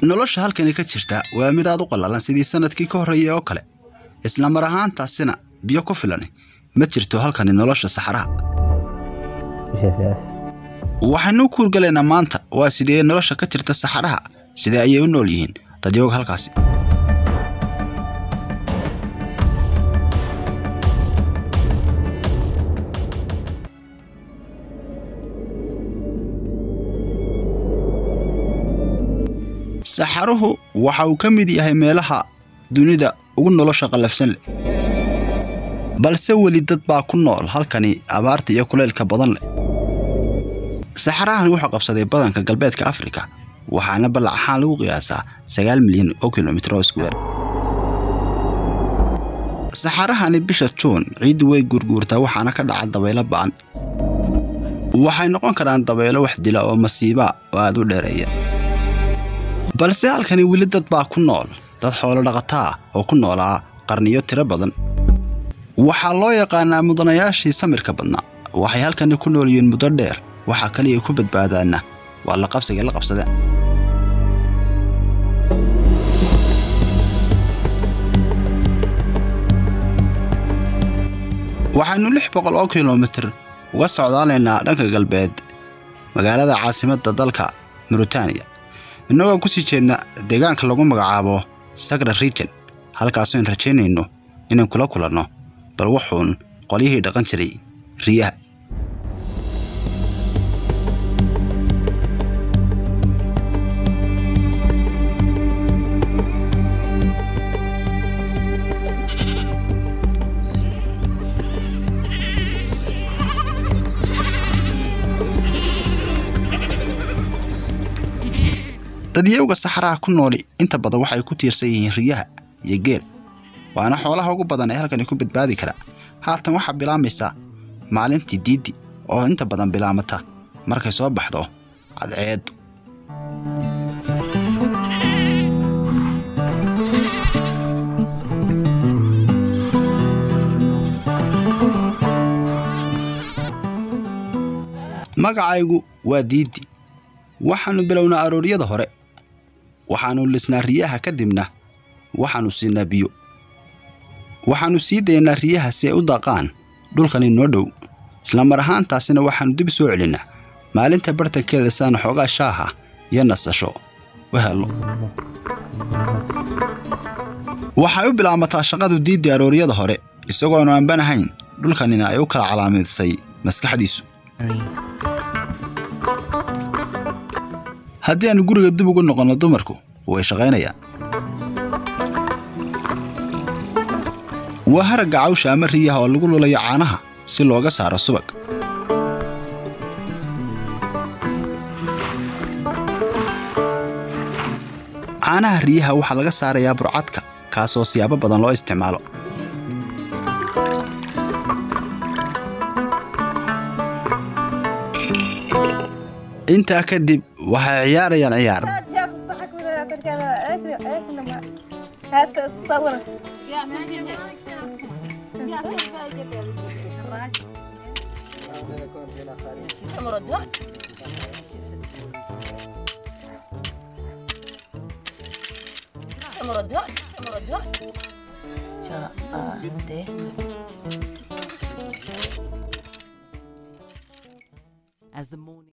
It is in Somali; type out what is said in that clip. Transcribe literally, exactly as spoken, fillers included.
nolosha halkani ka jirta waa mid aad u qallalan sidii sanadkii ka horreeyay oo kale isla mar ahaantaasina biyo ku filan ma jirto halkani nolosha saxaraha waxaanu ku urgaleynaa maanta waa sidee nolosha ka jirta saxaraha sidee ayay u nool yihiin dadyoog halkaasi saxaruhu waxa uu ka mid yahay meelaha dunida ugu nolosha qalafsan leh balse wali dad baa ku nool halkani abaarta iyo kuleelka badan leh saxarahan wuxuu qabsaday badanka galbeedka Afrika waxaana balac ahaan lagu qiyaasaa sagaal milyan oo kiiloomitir square saxarahani bisha June ciid way gurguurtaa waxaana ka dhaca dabaylo baan waxay noqon karaan dabaylo wax dila oo masiiba oo aad u dheereeya balse halkani wili dad baa ku nool dad xoolo dhaqataa oo ku noolaa qarniyo tiro badan waxa loo yaqaanaa mudanayaashii samirka badnaa waxay halkani ku nool yihiin muddo dheer waxa kaliya ku badbaadaana waa la qabsiga la qabsada waxaanu lix boqol oo kiiloomitir uga socdaaleynaa dhanka galbeed magaalada caasimadda dalka Mauritania inagoo ku sii jeedna deegaanka lagu magacaabo Saxaraha region halkaas oo rajaynayno inaan kula kulanno bal wuxuun qoliyihii dhaqan jiray riyaha dadiyowga saxaraha ku nooli inta badan waxay ku tiirsan yihiin riyaha iyo geel waana xoolaha ugu badan ee halkan ku badbaadi kara haatan waxa bilaamaysa maalintii diidi oo inta badan bilaamata markay soo baxdo cadceed magacaygu waa diidi waxaanu bilownaa arooriyada hore waxaanu lisnaa riyaha kadibna waxaanu siinaa biyo waxaanu sii deynaa riyaha si ay u daaqaan dhulkani noo dhow isla mar ahaantaasina waxaanu dib soo celinaa maalinta bartankeeda saan xoogaa shaaha iyo nasasho wahalo waxay u bilaamataa shaqadu diidi arooriyada hore isagoo aan banahayn dhulkanina ay u kala calaamadsay maskaxdiisu haddii aan guriga dib ugu noqono dumarku way shaqaynayaan waa haragga cawsha ama riyaha oo lagu lulayo caanaha si looga saaro subag caanaha riyaha waxaa laga saarayaa burcadka kaasoo siyaabo badan loo isticmaalo inta kadib waxay ciyaarayaan ciyaar As the morning